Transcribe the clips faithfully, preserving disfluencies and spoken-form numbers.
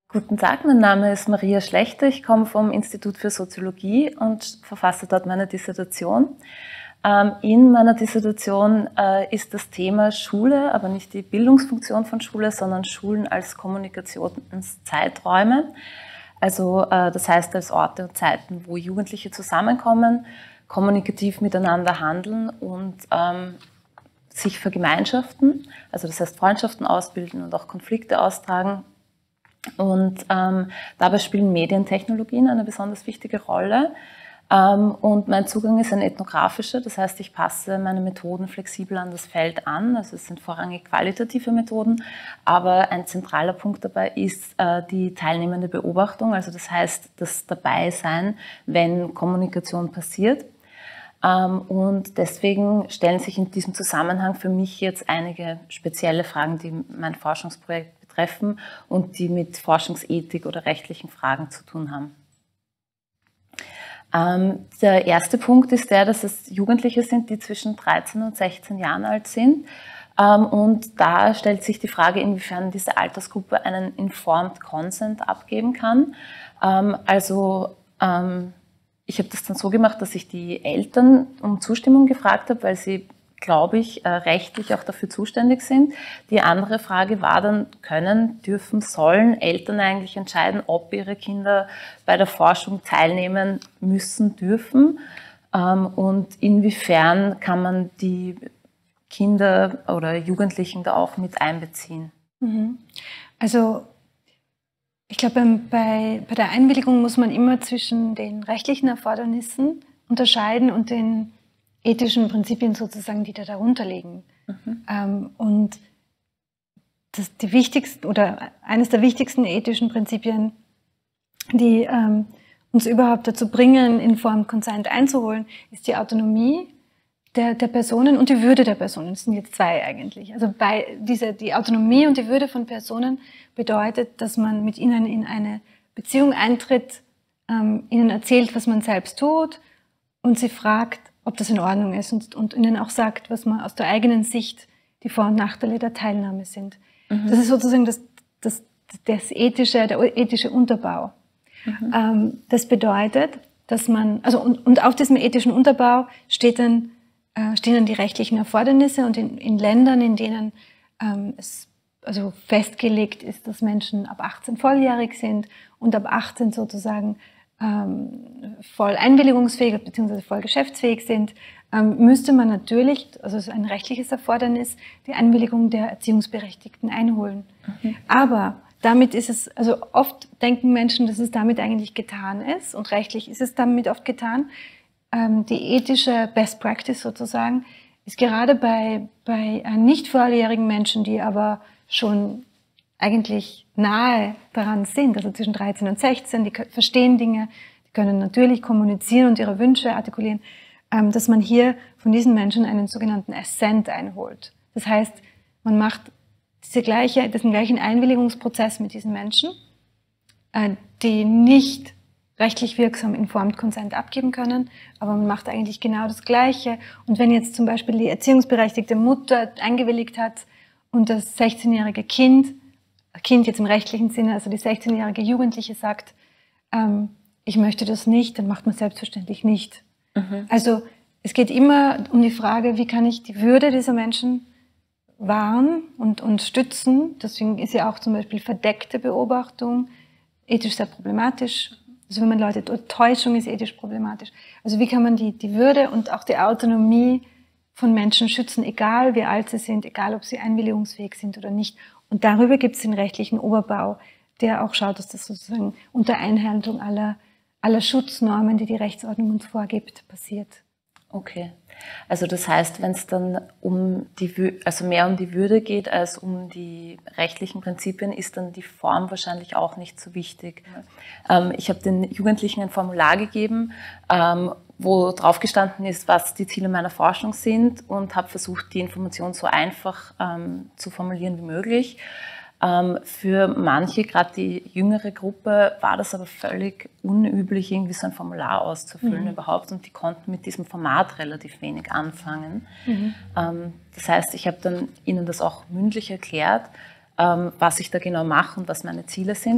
Guten Tag, mein Name ist Maria Schlechter. Ich komme vom Institut für Soziologie und verfasse dort meine Dissertation. In meiner Dissertation ist das Thema Schule, aber nicht die Bildungsfunktion von Schule, sondern Schulen als Kommunikationszeiträume. Also das heißt als Orte und Zeiten, wo Jugendliche zusammenkommen, kommunikativ miteinander handeln und ähm, sich vergemeinschaften, also das heißt Freundschaften ausbilden und auch Konflikte austragen. Und ähm, dabei spielen Medientechnologien eine besonders wichtige Rolle. Ähm, und mein Zugang ist ein ethnografischer, das heißt, ich passe meine Methoden flexibel an das Feld an. Also es sind vorrangig qualitative Methoden, aber ein zentraler Punkt dabei ist äh, die teilnehmende Beobachtung, also das heißt, das Dabeisein, wenn Kommunikation passiert. Ähm, und deswegen stellen sich in diesem Zusammenhang für mich jetzt einige spezielle Fragen, die mein Forschungsprojekt treffen und die mit Forschungsethik oder rechtlichen Fragen zu tun haben. Ähm, der erste Punkt ist der, dass es Jugendliche sind, die zwischen dreizehn und sechzehn Jahren alt sind. Ähm, und da stellt sich die Frage, inwiefern diese Altersgruppe einen Informed Consent abgeben kann. Ähm, also ähm, ich habe das dann so gemacht, dass ich die Eltern um Zustimmung gefragt habe, weil sie, glaube ich, rechtlich auch dafür zuständig sind. Die andere Frage war dann, können, dürfen, sollen Eltern eigentlich entscheiden, ob ihre Kinder bei der Forschung teilnehmen müssen, dürfen und inwiefern kann man die Kinder oder Jugendlichen da auch mit einbeziehen? Also ich glaube, bei, bei der Einwilligung muss man immer zwischen den rechtlichen Erfordernissen unterscheiden und den ethischen Prinzipien sozusagen, die da darunter liegen. Mhm. Ähm, und das, die wichtigsten oder eines der wichtigsten ethischen Prinzipien, die ähm, uns überhaupt dazu bringen, Informed Consent einzuholen, ist die Autonomie der, der Personen und die Würde der Personen. Das sind jetzt zwei eigentlich. Also bei diese, die Autonomie und die Würde von Personen bedeutet, dass man mit ihnen in eine Beziehung eintritt, ähm, ihnen erzählt, was man selbst tut und sie fragt, ob das in Ordnung ist und, und ihnen auch sagt, was man aus der eigenen Sicht die Vor- und Nachteile der Teilnahme sind. Mhm. Das ist sozusagen das, das, das ethische, der ethische Unterbau. Mhm. Ähm, das bedeutet, dass man, also und, und auf diesem ethischen Unterbau steht dann, äh, stehen dann die rechtlichen Erfordernisse und in, in Ländern, in denen ähm, es also festgelegt ist, dass Menschen ab achtzehn volljährig sind und ab achtzehn sozusagen voll einwilligungsfähig bzw. voll geschäftsfähig sind, müsste man natürlich, also es ist ein rechtliches Erfordernis, die Einwilligung der Erziehungsberechtigten einholen. Mhm. Aber damit ist es, also oft denken Menschen, dass es damit eigentlich getan ist und rechtlich ist es damit oft getan. Die ethische Best Practice sozusagen ist gerade bei, bei nicht volljährigen Menschen, die aber schon eigentlich nahe daran sind, also zwischen dreizehn und sechzehn, die verstehen Dinge, die können natürlich kommunizieren und ihre Wünsche artikulieren, dass man hier von diesen Menschen einen sogenannten Assent einholt. Das heißt, man macht diese gleiche, diesen gleichen Einwilligungsprozess mit diesen Menschen, die nicht rechtlich wirksam Informed Consent abgeben können, aber man macht eigentlich genau das Gleiche. Und wenn jetzt zum Beispiel die erziehungsberechtigte Mutter eingewilligt hat und das sechzehnjährige Kind, Kind jetzt im rechtlichen Sinne, also die sechzehnjährige Jugendliche sagt, ähm, ich möchte das nicht, dann macht man selbstverständlich nicht. Mhm. Also es geht immer um die Frage, wie kann ich die Würde dieser Menschen wahren und, und stützen. Deswegen ist ja auch zum Beispiel verdeckte Beobachtung ethisch sehr problematisch. Also wenn man Leute, Täuschung ist ethisch problematisch. Also wie kann man die, die Würde und auch die Autonomie von Menschen schützen, egal wie alt sie sind, egal ob sie einwilligungsfähig sind oder nicht. Und darüber gibt es den rechtlichen Oberbau, der auch schaut, dass das sozusagen unter Einhaltung aller, aller Schutznormen, die die Rechtsordnung uns vorgibt, passiert. Okay. Also das heißt, wenn es dann um die, also mehr um die Würde geht als um die rechtlichen Prinzipien, ist dann die Form wahrscheinlich auch nicht so wichtig. Ähm, ich habe den Jugendlichen ein Formular gegeben, ähm, wo drauf gestanden ist, was die Ziele meiner Forschung sind und habe versucht, die Information so einfach ähm, zu formulieren wie möglich. Ähm, für manche, gerade die jüngere Gruppe, war das aber völlig unüblich, irgendwie so ein Formular auszufüllen mhm. überhaupt, und die konnten mit diesem Format relativ wenig anfangen. Mhm. Ähm, das heißt, ich habe dann ihnen das auch mündlich erklärt, ähm, was ich da genau mache und was meine Ziele sind.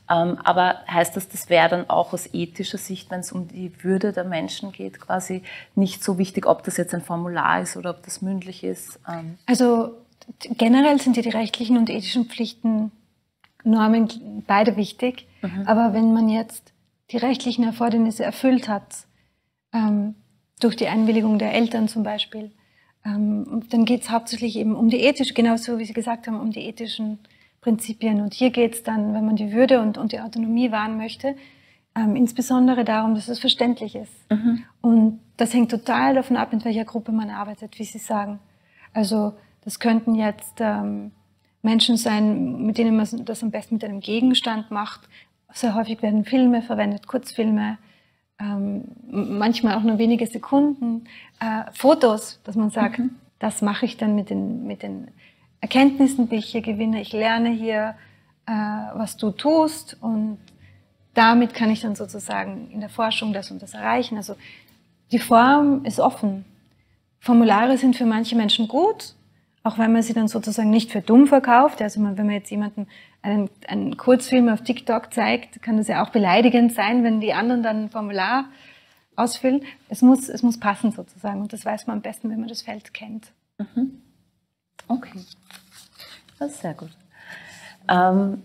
Ähm, aber heißt das, das wäre dann auch aus ethischer Sicht, wenn es um die Würde der Menschen geht, quasi nicht so wichtig, ob das jetzt ein Formular ist oder ob das mündlich ist? Ähm. Also generell sind ja die rechtlichen und ethischen Pflichten, Normen beide wichtig. Mhm. Aber wenn man jetzt die rechtlichen Erfordernisse erfüllt hat, ähm, durch die Einwilligung der Eltern zum Beispiel, ähm, dann geht es hauptsächlich eben um die ethische, genauso wie Sie gesagt haben, um die ethischen Prinzipien. Und hier geht es dann, wenn man die Würde und, und die Autonomie wahren möchte, ähm, insbesondere darum, dass es verständlich ist. Mhm. Und das hängt total davon ab, mit welcher Gruppe man arbeitet, wie Sie sagen. Also das könnten jetzt ähm, Menschen sein, mit denen man das am besten mit einem Gegenstand macht. Sehr häufig werden Filme verwendet, Kurzfilme, ähm, manchmal auch nur wenige Sekunden, äh, Fotos, dass man sagt, mhm. das mache ich dann mit den, mit den Erkenntnissen, die ich hier gewinne. Ich lerne hier, äh, was du tust, und damit kann ich dann sozusagen in der Forschung das und das erreichen. Also die Form ist offen. Formulare sind für manche Menschen gut, auch wenn man sie dann sozusagen nicht für dumm verkauft. Also wenn man jetzt jemanden einen, einen Kurzfilm auf TikTok zeigt, kann das ja auch beleidigend sein, wenn die anderen dann ein Formular ausfüllen. Es muss, es muss passen sozusagen, und das weiß man am besten, wenn man das Feld kennt. Mhm. Okay, das ist sehr gut. Ähm,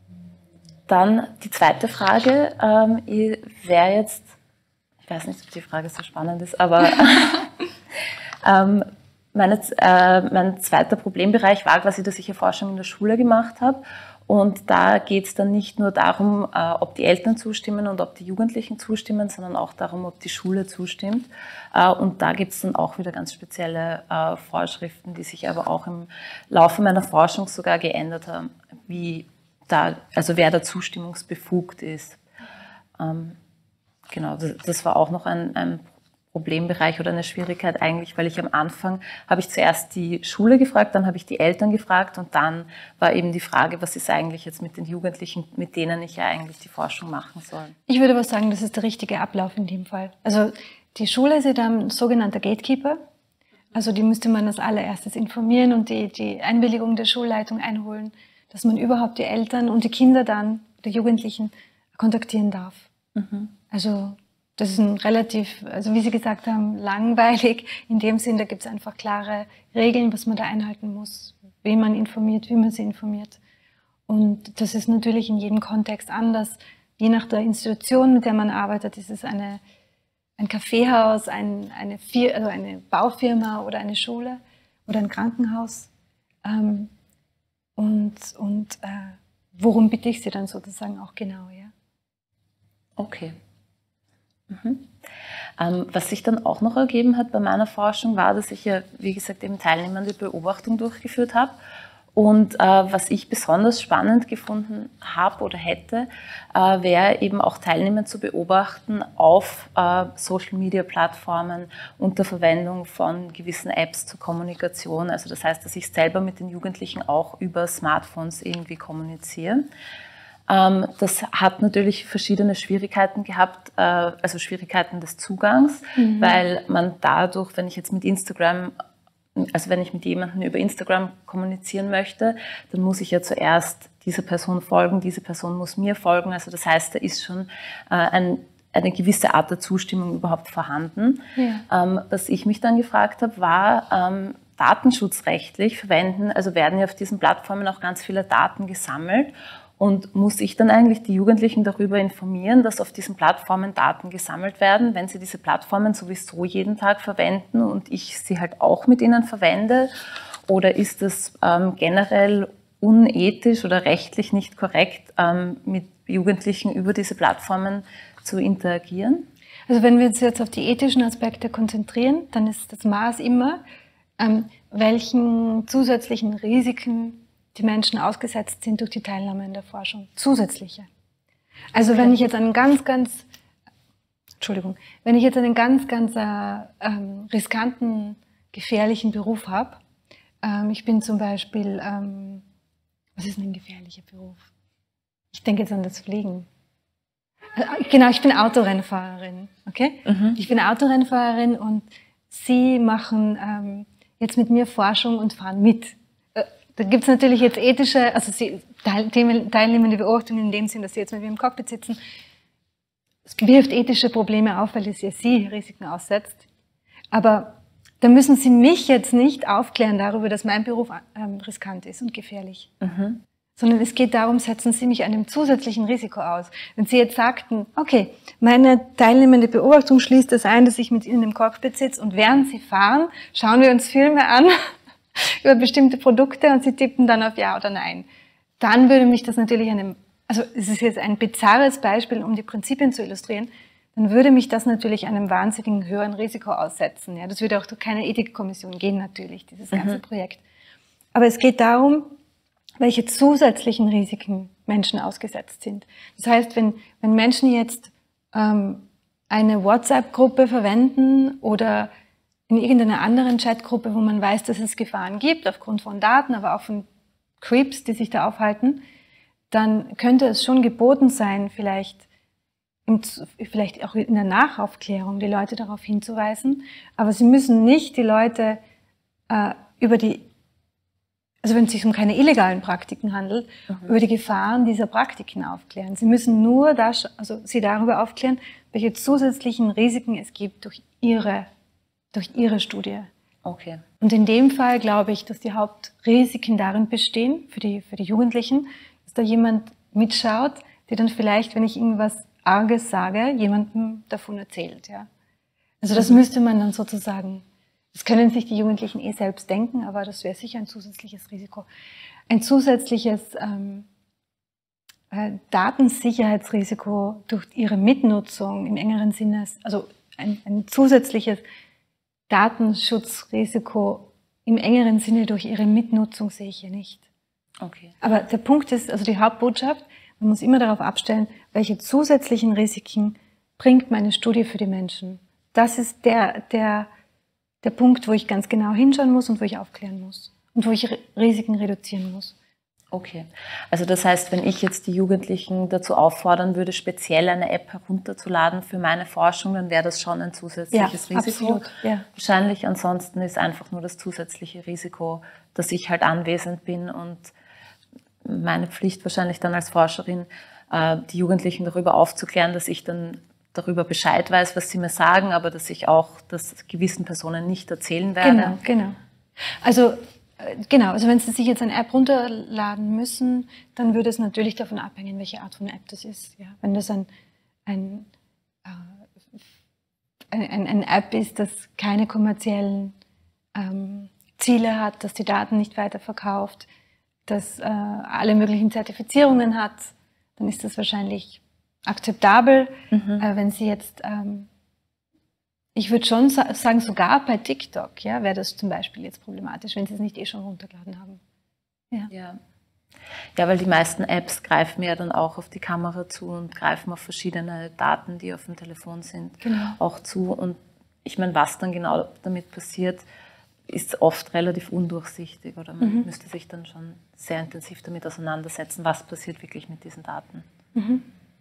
dann die zweite Frage ähm, wäre jetzt, ich weiß nicht, ob die Frage so spannend ist, aber ähm, meine, äh, mein zweiter Problembereich war quasi, dass ich ja Forschung in der Schule gemacht habe. Und da geht es dann nicht nur darum, äh, ob die Eltern zustimmen und ob die Jugendlichen zustimmen, sondern auch darum, ob die Schule zustimmt. Äh, und da gibt es dann auch wieder ganz spezielle äh, Vorschriften, die sich aber auch im Laufe meiner Forschung sogar geändert haben, wie da, also wer da zustimmungsbefugt ist. Ähm, genau, das, das war auch noch ein, ein Problembereich oder eine Schwierigkeit eigentlich, weil ich am Anfang habe ich zuerst die Schule gefragt, dann habe ich die Eltern gefragt und dann war eben die Frage, was ist eigentlich jetzt mit den Jugendlichen, mit denen ich ja eigentlich die Forschung machen soll. Ich würde aber sagen, das ist der richtige Ablauf in dem Fall. Also die Schule ist ja dann ein sogenannter Gatekeeper. Also die müsste man als allererstes informieren und die, die Einwilligung der Schulleitung einholen, dass man überhaupt die Eltern und die Kinder dann, die Jugendlichen, kontaktieren darf. Mhm. Also das ist ein relativ, also wie Sie gesagt haben, langweilig. In dem Sinn, da gibt es einfach klare Regeln, was man da einhalten muss, wen man informiert, wie man sie informiert. Und das ist natürlich in jedem Kontext anders. Je nach der Institution, mit der man arbeitet, ist es eine, ein Kaffeehaus, ein, eine, Fir- also eine Baufirma oder eine Schule oder ein Krankenhaus. Ähm, und und äh, worum bitte ich Sie dann sozusagen auch genau, ja? Okay. Mhm. Ähm, was sich dann auch noch ergeben hat bei meiner Forschung, war, dass ich ja, wie gesagt, eben teilnehmende Beobachtung durchgeführt habe. Und äh, was ich besonders spannend gefunden habe oder hätte, äh, wäre eben auch teilnehmend zu beobachten auf äh, Social-Media-Plattformen unter Verwendung von gewissen Apps zur Kommunikation. Also das heißt, dass ich selber mit den Jugendlichen auch über Smartphones irgendwie kommuniziere. Das hat natürlich verschiedene Schwierigkeiten gehabt, also Schwierigkeiten des Zugangs, mhm. weil man dadurch, wenn ich jetzt mit Instagram, also wenn ich mit jemandem über Instagram kommunizieren möchte, dann muss ich ja zuerst dieser Person folgen, diese Person muss mir folgen. Also das heißt, da ist schon ein, eine gewisse Art der Zustimmung überhaupt vorhanden. Ja. Was ich mich dann gefragt habe, war, datenschutzrechtlich verwenden, also werden ja auf diesen Plattformen auch ganz viele Daten gesammelt. Und muss ich dann eigentlich die Jugendlichen darüber informieren, dass auf diesen Plattformen Daten gesammelt werden, wenn sie diese Plattformen sowieso jeden Tag verwenden und ich sie halt auch mit ihnen verwende? Oder ist das ähm, generell unethisch oder rechtlich nicht korrekt, ähm, mit Jugendlichen über diese Plattformen zu interagieren? Also wenn wir uns jetzt auf die ethischen Aspekte konzentrieren, dann ist das Maß immer, ähm, welchen zusätzlichen Risiken die Menschen ausgesetzt sind durch die Teilnahme in der Forschung. Zusätzliche. Also okay. wenn ich jetzt einen ganz, ganz, Entschuldigung, wenn ich jetzt einen ganz, ganz äh, ähm, riskanten, gefährlichen Beruf habe, ähm, ich bin zum Beispiel, ähm, was ist denn ein gefährlicher Beruf? Ich denke jetzt an das Fliegen. Äh, genau, ich bin Autorennfahrerin, okay? Mhm. Ich bin Autorennfahrerin und Sie machen ähm, jetzt mit mir Forschung und fahren mit. da gibt es natürlich jetzt ethische, also sie, teilnehmende Beobachtungen in dem Sinn, dass sie jetzt mit mir im Cockpit sitzen. Es wirft ethische Probleme auf, weil es ja sie Risiken aussetzt. Aber da müssen Sie mich jetzt nicht aufklären darüber, dass mein Beruf ähm, riskant ist und gefährlich. Mhm. Sondern es geht darum, setzen Sie mich einem zusätzlichen Risiko aus. Wenn Sie jetzt sagten, okay, meine teilnehmende Beobachtung schließt das ein, dass ich mit Ihnen im Cockpit sitze und während Sie fahren, schauen wir uns Filme an über bestimmte Produkte und Sie tippen dann auf Ja oder Nein. Dann würde mich das natürlich einem, also es ist jetzt ein bizarres Beispiel, um die Prinzipien zu illustrieren, dann würde mich das natürlich einem wahnsinnigen höheren Risiko aussetzen. Ja, das würde auch durch keine Ethikkommission gehen natürlich, dieses ganze mhm. Projekt. Aber es geht darum, welche zusätzlichen Risiken Menschen ausgesetzt sind. Das heißt, wenn, wenn Menschen jetzt ähm, eine WhatsApp-Gruppe verwenden oder in irgendeiner anderen Chatgruppe, wo man weiß, dass es Gefahren gibt, aufgrund von Daten, aber auch von Creeps, die sich da aufhalten, dann könnte es schon geboten sein, vielleicht, im, vielleicht auch in der Nachaufklärung die Leute darauf hinzuweisen. Aber sie müssen nicht die Leute äh, über die Also wenn es sich um keine illegalen Praktiken handelt, mhm. über die Gefahren dieser Praktiken aufklären. Sie müssen nur das, also Sie darüber aufklären, welche zusätzlichen Risiken es gibt durch Ihre, durch Ihre Studie. Okay. Und in dem Fall glaube ich, dass die Hauptrisiken darin bestehen, für die, für die Jugendlichen, dass da jemand mitschaut, der dann vielleicht, wenn ich irgendwas Arges sage, jemandem davon erzählt. Ja. Also das mhm. müsste man dann sozusagen... Das können sich die Jugendlichen eh selbst denken, aber das wäre sicher ein zusätzliches Risiko. Ein zusätzliches ähm, äh, Datensicherheitsrisiko durch ihre Mitnutzung im engeren Sinne, also ein, ein zusätzliches Datenschutzrisiko im engeren Sinne durch ihre Mitnutzung sehe ich hier nicht. Okay. Aber der Punkt ist, also die Hauptbotschaft, man muss immer darauf abstellen, welche zusätzlichen Risiken bringt meine Studie für die Menschen. Das ist der, der Der Punkt, wo ich ganz genau hinschauen muss und wo ich aufklären muss und wo ich Risiken reduzieren muss. Okay, also das heißt, wenn ich jetzt die Jugendlichen dazu auffordern würde, speziell eine App herunterzuladen für meine Forschung, dann wäre das schon ein zusätzliches ja, Risiko. Absolut, ja. Wahrscheinlich ansonsten ist einfach nur das zusätzliche Risiko, dass ich halt anwesend bin und meine Pflicht wahrscheinlich dann als Forscherin, die Jugendlichen darüber aufzuklären, dass ich dann darüber Bescheid weiß, was sie mir sagen, aber dass ich auch das gewissen Personen nicht erzählen werde. Genau, genau. Also, äh, genau, also wenn Sie sich jetzt eine App runterladen müssen, dann würde es natürlich davon abhängen, welche Art von App das ist. Ja? Wenn das ein, ein, äh, ein, ein App ist, das keine kommerziellen ähm, Ziele hat, dass die Daten nicht weiterverkauft, das äh, alle möglichen Zertifizierungen hat, dann ist das wahrscheinlich akzeptabel. Mhm. Äh, wenn Sie jetzt, ähm, ich würde schon sa sagen, sogar bei TikTok, ja, wäre das zum Beispiel jetzt problematisch, wenn Sie es nicht eh schon runtergeladen haben. Ja. Ja. Ja, weil die meisten Apps greifen ja dann auch auf die Kamera zu und greifen auf verschiedene Daten, die auf dem Telefon sind, genau. auch zu. Und ich meine, was dann genau damit passiert, ist oft relativ undurchsichtig. Oder man mhm. müsste sich dann schon sehr intensiv damit auseinandersetzen, was passiert wirklich mit diesen Daten. Mhm.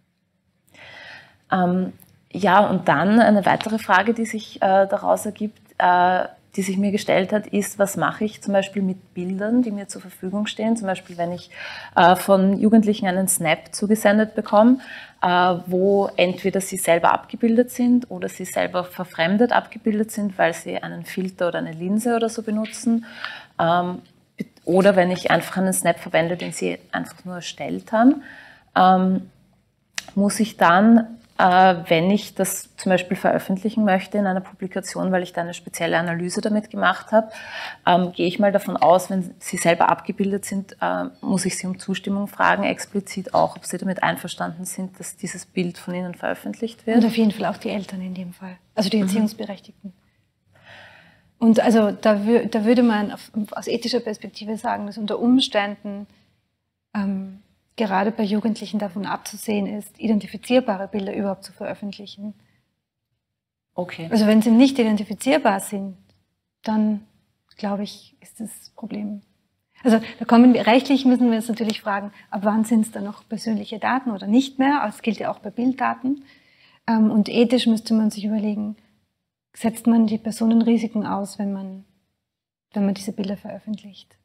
Ähm, ja, und dann eine weitere Frage, die sich äh, daraus ergibt, äh, die sich mir gestellt hat, ist, was mache ich zum Beispiel mit Bildern, die mir zur Verfügung stehen? Zum Beispiel, wenn ich äh, von Jugendlichen einen Snap zugesendet bekomme, äh, wo entweder sie selber abgebildet sind oder sie selber verfremdet abgebildet sind, weil sie einen Filter oder eine Linse oder so benutzen. Ähm, oder wenn ich einfach einen Snap verwende, den sie einfach nur erstellt haben, ähm, muss ich dann, äh, wenn ich das zum Beispiel veröffentlichen möchte in einer Publikation, weil ich da eine spezielle Analyse damit gemacht habe, ähm, gehe ich mal davon aus, wenn sie selber abgebildet sind, äh, muss ich sie um Zustimmung fragen, explizit auch, ob sie damit einverstanden sind, dass dieses Bild von ihnen veröffentlicht wird. Und auf jeden Fall auch die Eltern in dem Fall, also die Erziehungsberechtigten. Mhm. Und also da, da würde man auf, aus ethischer Perspektive sagen, dass unter Umständen ähm, gerade bei Jugendlichen davon abzusehen ist, identifizierbare Bilder überhaupt zu veröffentlichen. Okay. Also wenn sie nicht identifizierbar sind, dann, glaube ich, ist das Problem. Also da kommen wir, rechtlich müssen wir uns natürlich fragen, ab wann sind es dann noch persönliche Daten oder nicht mehr? Das gilt ja auch bei Bilddaten. Und ethisch müsste man sich überlegen, setzt man die Personen Risiken aus, wenn man, wenn man diese Bilder veröffentlicht?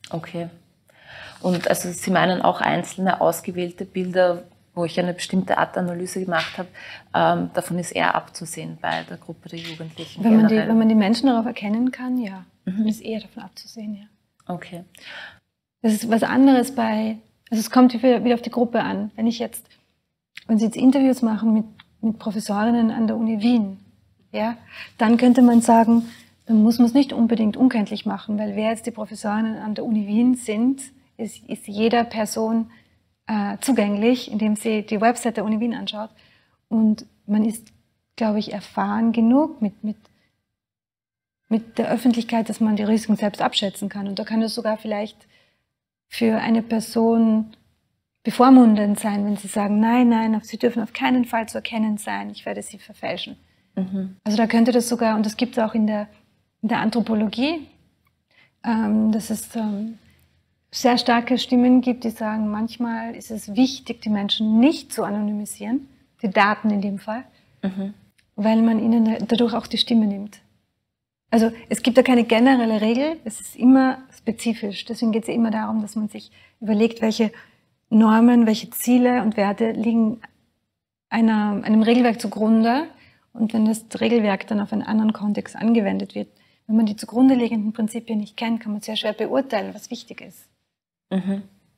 Okay. Und also Sie meinen auch einzelne ausgewählte Bilder, wo ich eine bestimmte Art Analyse gemacht habe, ähm, davon ist eher abzusehen bei der Gruppe der Jugendlichen. Wenn man, die, wenn man die Menschen darauf erkennen kann, ja, mhm. ist eher davon abzusehen, ja. Okay. Das ist was anderes bei, also es kommt wieder, wieder auf die Gruppe an. Wenn ich jetzt, wenn Sie jetzt Interviews machen mit, mit Professorinnen an der Uni Wien, ja, dann könnte man sagen, dann muss man es nicht unbedingt unkenntlich machen, weil wer jetzt die Professorinnen an der Uni Wien sind, ist, ist jeder Person äh, zugänglich, indem sie die Website der Uni Wien anschaut. Und man ist, glaube ich, erfahren genug mit, mit, mit der Öffentlichkeit, dass man die Risiken selbst abschätzen kann. Und da kann es sogar vielleicht für eine Person bevormundend sein, wenn sie sagen, nein, nein, sie dürfen auf keinen Fall zu erkennen sein, ich werde sie verfälschen. Mhm. Also da könnte das sogar, und das gibt es auch in der, in der Anthropologie, ähm, dass es ähm, sehr starke Stimmen gibt, die sagen, manchmal ist es wichtig, die Menschen nicht zu anonymisieren, die Daten in dem Fall, mhm. weil man ihnen dadurch auch die Stimme nimmt. Also es gibt da keine generelle Regel, es ist immer spezifisch. Deswegen geht es ja immer darum, dass man sich überlegt, welche Normen, welche Ziele und Werte liegen einer, einem Regelwerk zugrunde. Und wenn das Regelwerk dann auf einen anderen Kontext angewendet wird, wenn man die zugrunde liegenden Prinzipien nicht kennt, kann man sehr schwer beurteilen, was wichtig ist. Mhm.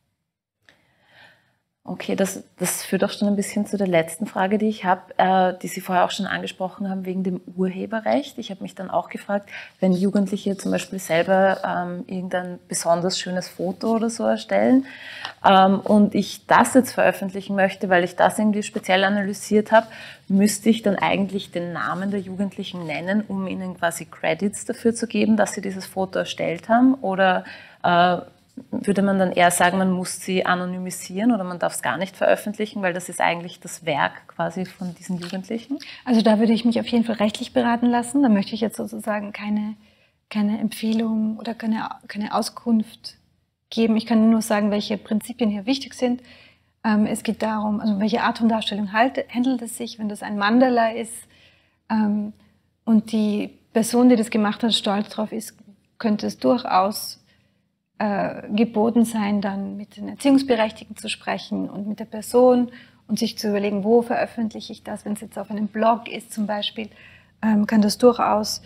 Okay, das, das führt auch schon ein bisschen zu der letzten Frage, die ich habe, äh, die Sie vorher auch schon angesprochen haben, wegen dem Urheberrecht. Ich habe mich dann auch gefragt, wenn Jugendliche zum Beispiel selber ähm, irgendein besonders schönes Foto oder so erstellen ähm, und ich das jetzt veröffentlichen möchte, weil ich das irgendwie speziell analysiert habe, müsste ich dann eigentlich den Namen der Jugendlichen nennen, um ihnen quasi Credits dafür zu geben, dass sie dieses Foto erstellt haben? Oder äh, würde man dann eher sagen, man muss sie anonymisieren oder man darf es gar nicht veröffentlichen, weil das ist eigentlich das Werk quasi von diesen Jugendlichen? Also da würde ich mich auf jeden Fall rechtlich beraten lassen. Da möchte ich jetzt sozusagen keine, keine Empfehlung oder keine, keine Auskunft geben. Ich kann nur sagen, welche Prinzipien hier wichtig sind. Ähm, es geht darum, also welche Art von Darstellung halt, handelt es sich, wenn das ein Mandala ist ähm, und die Person, die das gemacht hat, stolz drauf ist, könnte es durchaus Äh, geboten sein, dann mit den Erziehungsberechtigten zu sprechen und mit der Person und sich zu überlegen, wo veröffentliche ich das. Wenn es jetzt auf einem Blog ist zum Beispiel, ähm, kann das durchaus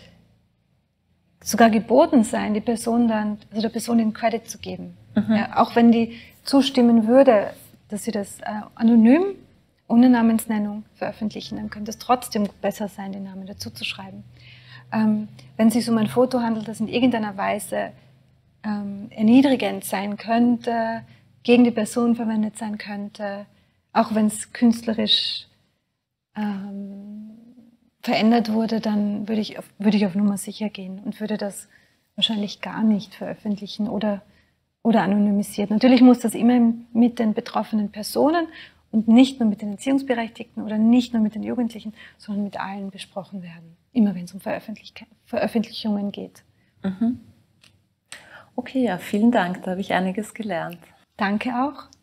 sogar geboten sein, die Person dann, also der Person den Credit zu geben. Mhm. Ja, auch wenn die zustimmen würde, dass sie das äh, anonym, ohne Namensnennung veröffentlichen, dann könnte es trotzdem besser sein, den Namen dazu zu schreiben. Ähm, wenn es sich um ein Foto handelt, das in irgendeiner Weise Ähm, erniedrigend sein könnte, gegen die Person verwendet sein könnte, auch wenn es künstlerisch ähm, verändert wurde, dann würde ich, auf, würde ich auf Nummer sicher gehen und würde das wahrscheinlich gar nicht veröffentlichen oder, oder anonymisiert. Natürlich muss das immer mit den betroffenen Personen und nicht nur mit den Erziehungsberechtigten oder nicht nur mit den Jugendlichen, sondern mit allen besprochen werden, immer wenn es um Veröffentlich- Veröffentlichungen geht. Mhm. Okay, ja, vielen Dank, da habe ich einiges gelernt. Danke auch.